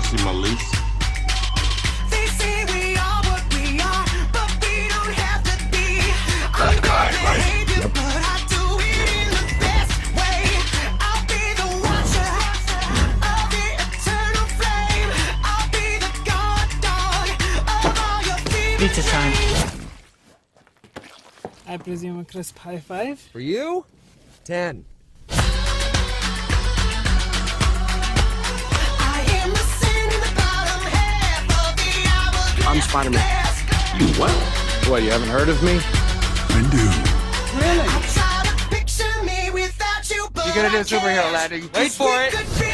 see my lease? They say we are what we are, but we don't have to be. That guy, right? Behavior, but I do it in the best way. I'll be the watcher of the eternal flame. I'll be the guard dog of all your fears. Pizza time. I presume a crisp high five. For you, 10. I'm Spider-Man. You what? What, you haven't heard of me? I do. Really? You're gonna do a superhero landing. Wait for it.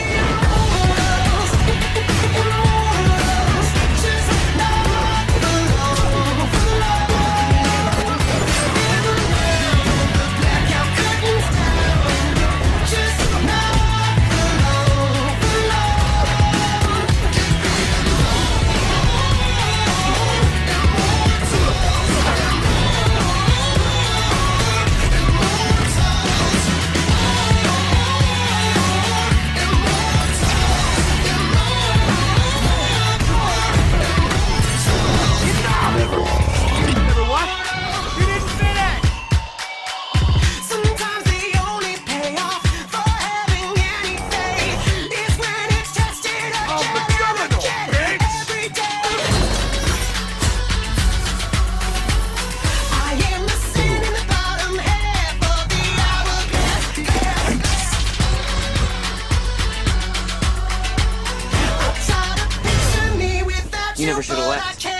Sometimes the only payoff for having any faith is when it's tested again every day. I am the sin in the bottom half of the hourglass. I try to picture me without You never you, should've but left. I can't.